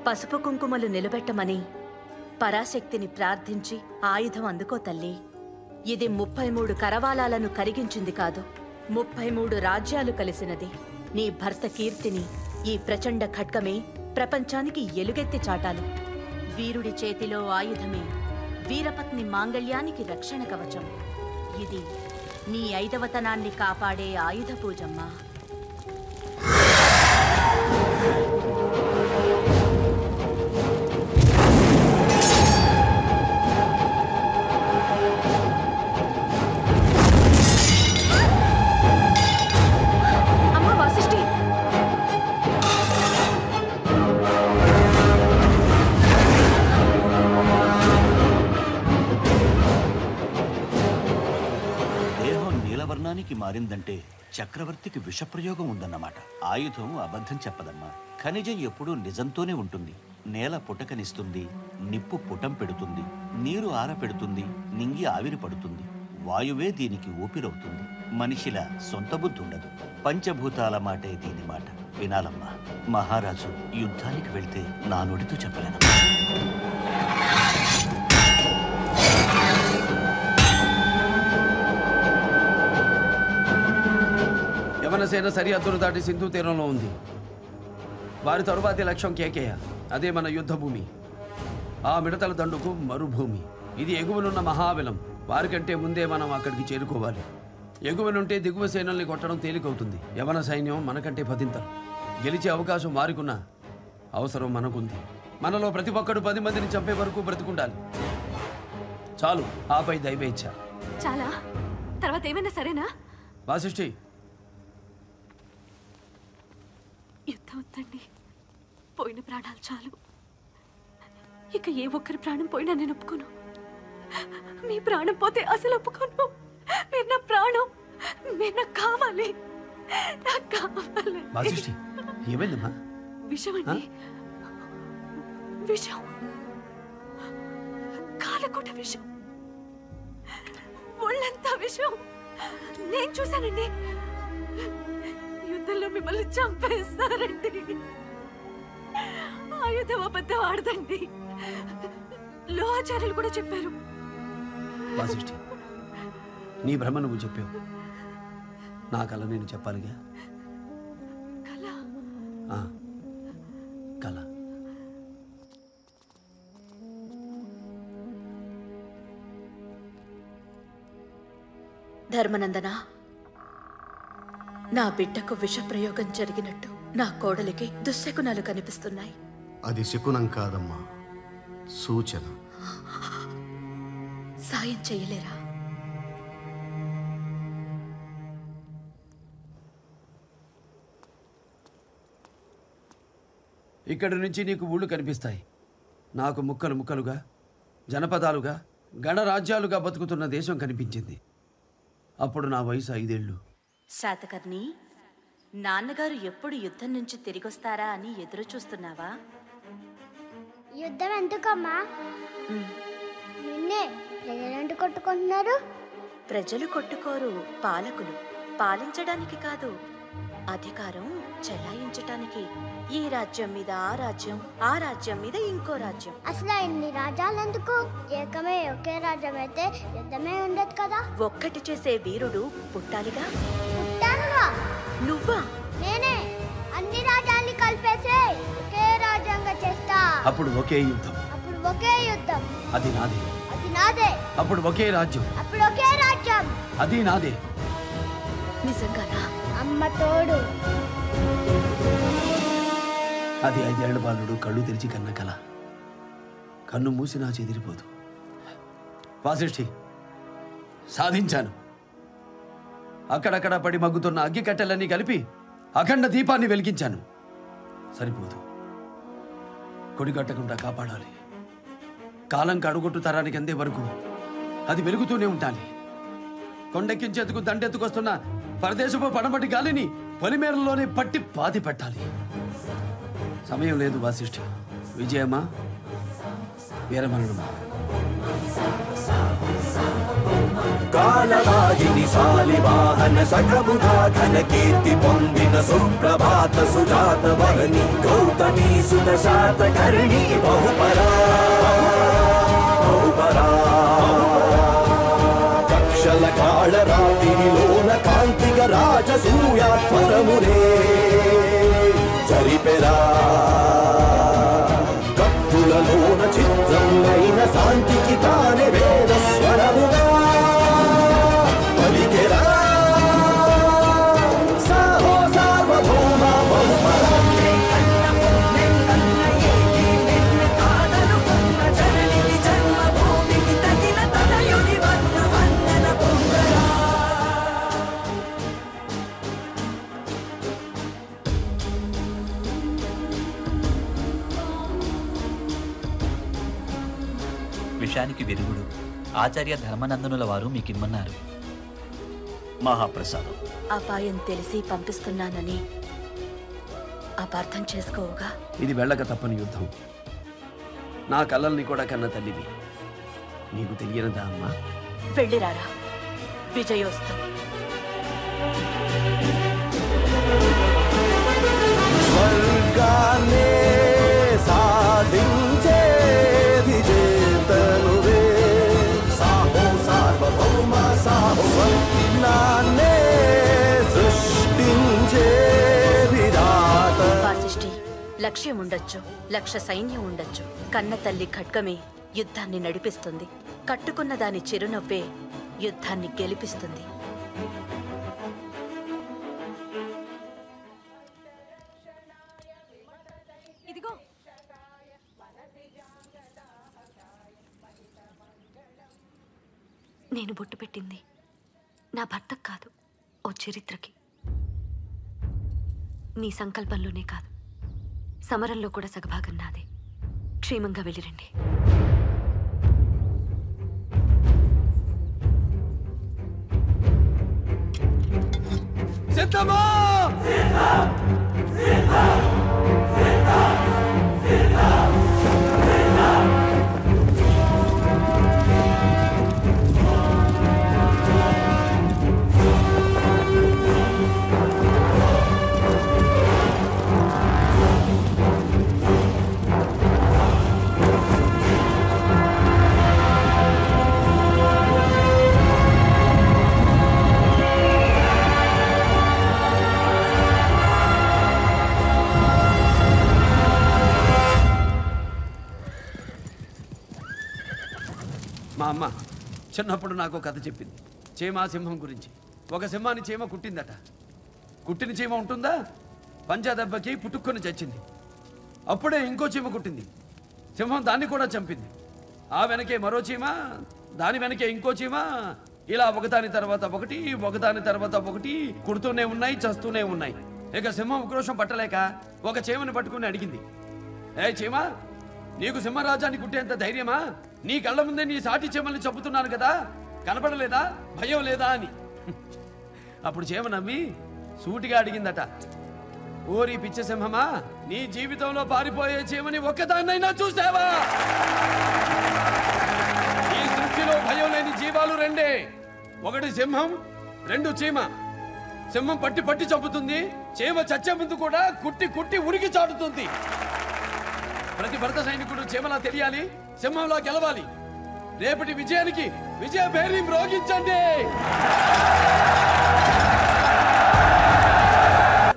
పసుపు కుంకుమలు నిలబెట్టమని పరాశక్తిని ప్రార్థించి ఆయుధం అందుకో తల్లి. ఇది 33 కరవాలాలను కరిగించింది కాదు, 33 రాజ్యాలు కలిసినది. నీ భర్త కీర్తిని ఈ ప్రచండ ఖడ్గమే ప్రపంచానికి ఎలుగెత్తి చాటాలి. వీరుడి చేతిలో ఆయుధమే వీరపత్ని మాంగళ్యానికి రక్షణ కవచం. ఇది నీ ఐదవతనాన్ని కాపాడే ఆయుధ పూజమ్మా. మారిందంటే చక్రవర్తికి విషప్రయోగం ఉందన్నమాట. ఆయుధం అబద్ధం చెప్పదమ్మా. ఖనిజం ఎప్పుడూ నిజంతోనే ఉంటుంది. నేల పుటకనిస్తుంది, నిప్పు పుటం పెడుతుంది, నీరు ఆరపెడుతుంది, నింగి ఆవిరి పడుతుంది, వాయువే దీనికి ఊపిరవుతుంది. మనిషిలా సొంత బుద్ధి ఉండదు. పంచభూతాల మాటే దీని మాట. వినాలమ్మా. మహారాజు యుద్ధానికి వెళ్తే నా నోటితో చెప్పలేను. యవనసేన సరిహద్దులు దాటి సింధు తీరంలో ఉంది. వారి తరువాతి లక్ష్యం కేకేయ. అదే మన యుద్ధ భూమి. ఆ మిడతల దండుకు మరుభూమి. ఇది ఎగువనున్న మహాబలం. వారికంటే ముందే మనం అక్కడికి చేరుకోవాలి. ఎగువనుంటే దిగువ సేనల్ని కొట్టడం తేలికవుతుంది. యవన సైన్యం మనకంటే పదింతలు. గెలిచే అవకాశం వారికున్న అవసరం మనకుంది. మనలో ప్రతి ఒక్కడు 10 మందిని చంపే వరకు బ్రతికుండాలి. చాలు, ఆపై దైవేచ్ఛ. చాలా తర్వాత ఏమైనా సరేనా? వాసిష్ఠి, యుద్ధం వద్దండి. పోయిన ప్రాణాలు చాలు. ఇక ఏ ఒక్కరి ప్రాణం పోయినా నేను ఒప్పుకోను. మీ ప్రాణం పోతే అసలు ఒప్పుకోను. మీరు నా ప్రాణం, మీరు నాకు కావాలి, నాకు కావాలి. వాసిష్ఠి, ఏమైందమ్మా? విషం అండి, విషం. కాలకూట విషం, ఒళ్ళంతా విషం. నేను చూశానండి. యుద్ధంలో మిమ్మల్ని చంపేస్తారండి. ఆయుధం అబద్ధం ఆడదండి. లోహాచార్యులు కూడా చెప్పారు. వాసిష్ఠి, నీ భ్రమ నువ్వు చెప్పావు. నా కళ నేను చెప్పాలిగా. కళ? కళ. ధర్మనందన, నా బిడ్డకు విషప్రయోగం జరిగినట్టు నా కోడలికి దుశ్శకునాలు కనిపిస్తున్నాయి. అది శకునం కాదమ్మా, సూచన. సాయం చేయలేరా? ఇక్కడి నుంచి నీకు ఊళ్ళు కనిపిస్తాయి. నాకు ముక్కలు ముక్కలుగా, జనపదాలుగా, గణరాజ్యాలుగా బతుకుతున్న దేశం కనిపించింది. అప్పుడు నా వయసు 5 ఏళ్ళు. శాతకర్ణి, నాన్నగారు ఎప్పుడు యుద్ధం నుంచి తిరిగొస్తారా అని ఎదురు చూస్తున్నావా? యుద్ధం ఎందుకమ్మా? నిన్నే ప్రజలంటూ కొట్టుకుంటున్నారు. ప్రజలు కొట్టుకోరు, పాలకులు. పాలించడానికి కాదు, అధికారం చెలాయించటానికి. ఈ రాజ్యం మీద ఆ రాజ్యం, ఆ రాజ్యం మీద ఇంకో రాజ్యం. అసలు ఇన్ని రాజ్యాలు ఎందుకు? ఏకమే ఒకే రాజ్యం అయితే యుద్ధమే ఉండదు కదా. ఒక్కటి చేసే వీరుడు పుట్టాలిగా. పుట్టానుగా. నువ్వా? నేనే అన్ని రాజ్యాల్ని కలిపేసే ఒకే రాజ్యంగా చేస్తా. అప్పుడు ఒకే యుద్ధం. అప్పుడు ఒకే యుద్ధం. అది నాదే. అది నాదే. అప్పుడు ఒకే రాజ్యం. అప్పుడు ఒకే రాజ్యం. అది నాదే. నిజంగానా? అమ్మ తోడు. అది 5 ఏళ్ల బాలుడు కళ్ళు తెరిచి కన్న కల. కన్ను మూసినా చెదిరిపోదు. వాసిష్ఠి, సాధించాను. అక్కడక్కడ పడి మగ్గుతున్న అగ్గి కట్టెలన్నీ కలిపి అఖండ దీపాన్ని వెలిగించాను. సరిపోదు, కొడిగట్టకుండా కాపాడాలి. కాలం కడుగొట్టు తరానికి అందే వరకు అది వెలుగుతూనే ఉండాలి. కొండెక్కించేందుకు దండెత్తుకొస్తున్న పరదేశపు పడమటి గాలిని పొలిమేరల్లోనే పట్టి పాతి పెట్టాలి. సమయం లేదు వాసిష్ఠి. విజయమా, వీరమరణమా, కాలవాహిని శాలివాహన సఖముఖాఘన కీర్తి పొందిన సుప్రభాత సుజాత వహని గౌతమీ సుత శాతకర్ణి బహుపరా కక్షల కాళరాతిలోన కాంతిక రాజసూయాత్వరమునే జరిపెరా కత్తులలోన చిత్రం అయిన శాంతికి తానే వేద స్వరముగా పలికెరా సాహో సార్వభౌమ బహుపరా విషయానికి విరుగుడు ఆచార్య ధర్మనందనుల వారు మీకిమ్మన్నారు. మహాప్రసాదం. అపాయం తెలిసి పంపిస్తున్నానని అపార్థం చేసుకోవుగా. ఇది వెళ్ళక తప్పని యుద్ధం. నా కళ్ళల్ని కూడా కన్న తల్లివి. నీకు తెలియనదా అమ్మా? వెళ్ళిరారా. విజయోస్తు. స్వర్గాన్నే సాధించే విజేతనువే సాహో సార్వభౌమ సాహో నాన్నే సృష్టించే విధాత. వాసిష్ఠి, లక్ష్యం ఉండొచ్చు, లక్ష సైన్యం ఉండొచ్చు. కన్న తల్లి ఖడ్గమే యుద్ధాన్ని నడిపిస్తుంది. కట్టుకున్న దాని చిరునవ్వే యుద్ధాన్ని గెలిపిస్తుంది. ఇదిగో నేను బొట్టు పెట్టింది నా భర్తకు కాదు, ఓ చరిత్రకి. నీ సంకల్పంలోనే కాదు, సమరంలో కూడా సగభాగం నాదే. క్షేమంగా వెళ్ళిరండి. సిద్ధమా? మా అమ్మ చిన్నప్పుడు నాకు కథ చెప్పింది, చీమ సింహం గురించి. ఒక సింహాన్ని చీమ కుట్టిందట. కుట్టిన చీమ ఉంటుందా? పంజా దెబ్బకి పుట్టుకొని చచ్చింది. అప్పుడే ఇంకో చీమ కుట్టింది. సింహం దాన్ని కూడా చంపింది. ఆ వెనకే మరో చీమ, దాని వెనకే ఇంకో చీమ, ఇలా ఒకదాని తర్వాత ఒకటి, ఒకదాని తర్వాత ఒకటి కుడుతూనే ఉన్నాయి, చస్తూనే ఉన్నాయి. ఇక సింహం ఉక్రోషం పట్టలేక ఒక చీమని పట్టుకుని అడిగింది, ఏ చీమ, నీకు సింహరాజాన్ని కుట్టేంత ధైర్యమా? నీ కళ్ళ ముందే నీ సాటి చీమల్ని చంపుతున్నాను కదా, కనపడలేదా? భయం లేదా అని. అప్పుడు చీమ నమ్మి సూటిగా అడిగిందట, ఓరి పిచ్చ సింహమా, నీ జీవితంలో పారిపోయే చీమని ఒక్కదాన్నైనా చూసావా? ఈ సృష్టిలో భయం లేని జీవాలు రెండే, ఒకటి సింహం, రెండు చీమ. సింహం పట్టి పట్టి చంపుతుంది, చీమ చచ్చే ముందు కూడా కుట్టి కుట్టి ఉరికి చాటుతుంది. ప్రతి భరత సైనికుడు చీమలా తెలియాలి, సింహంలా గెలవాలి. రేపటి విజయానికి విజయ భేరీ మ్రోగించండి.